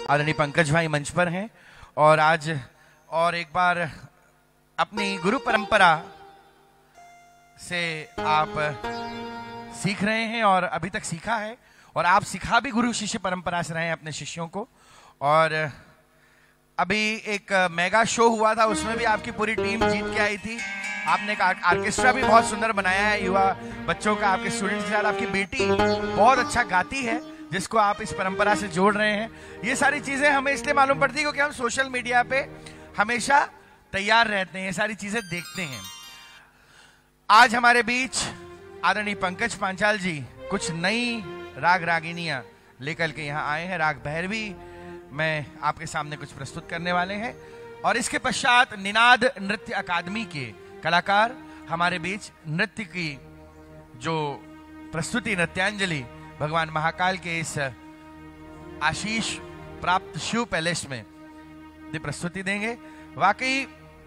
आदरणीय पंकज भाई मंच पर हैं और आज और एक बार अपनी गुरु परंपरा से आप सीख रहे हैं और अभी तक सीखा है और आप सिखा भी गुरु शिष्य परंपरा से रहे हैं अपने शिष्यों को। और अभी एक मेगा शो हुआ था, उसमें भी आपकी पूरी टीम जीत के आई थी। आपने एक ऑर्केस्ट्रा भी बहुत सुंदर बनाया है युवा बच्चों का, आपके स्टूडेंट्स के साथ। आपकी बेटी बहुत अच्छा गाती है जिसको आप इस परंपरा से जोड़ रहे हैं। ये सारी चीजें हमें इसलिए मालूम पड़ती है क्योंकि हम सोशल मीडिया पे हमेशा तैयार रहते हैं, ये सारी चीजें देखते हैं। आज हमारे बीच आदरणीय पंकज पांचाल जी कुछ नई राग रागिनियां लेकर के यहाँ आए हैं। राग भैरवी मैं आपके सामने कुछ प्रस्तुत करने वाले हैं और इसके पश्चात निनाद नृत्य अकादमी के कलाकार हमारे बीच नृत्य की जो प्रस्तुति नृत्यांजलि भगवान महाकाल के इस आशीष प्राप्त शिव पैलेस में प्रस्तुति देंगे। वाकई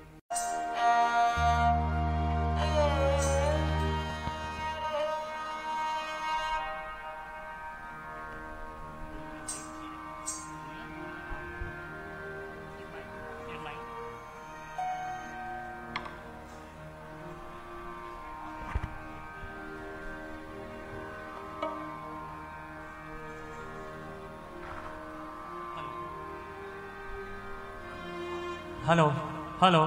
हेलो हेलो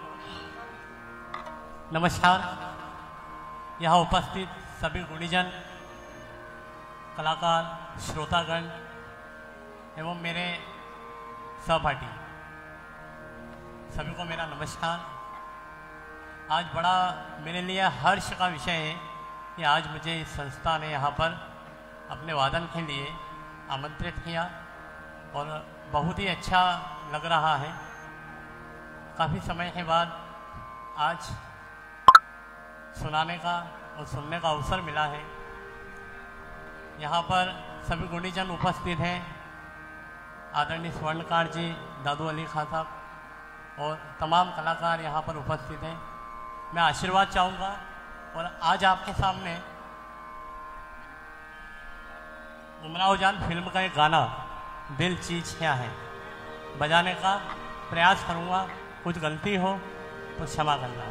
नमस्कार। यहाँ उपस्थित सभी गुणीजन, कलाकार, श्रोतागण एवं मेरे सहपाठी सभी को मेरा नमस्कार। आज बड़ा मेरे लिए हर्ष का विषय है कि आज मुझे इस संस्था ने यहाँ पर अपने वादन के लिए आमंत्रित किया और बहुत ही अच्छा लग रहा है। काफ़ी समय के बाद आज सुनाने का और सुनने का अवसर मिला है। यहाँ पर सभी गुणीजन उपस्थित हैं, आदरणीय स्वर्णकार जी, दादू अली खान साहब और तमाम कलाकार यहाँ पर उपस्थित हैं। मैं आशीर्वाद चाहूँगा और आज आपके सामने उमराव जान फिल्म का एक गाना दिल चीज क्या है बजाने का प्रयास करूँगा। कुछ गलती हो तो क्षमा करना।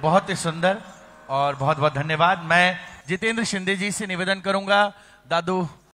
बहुत ही सुंदर और बहुत बहुत धन्यवाद। मैं जितेंद्र शिंदे जी से निवेदन करूंगा, दादू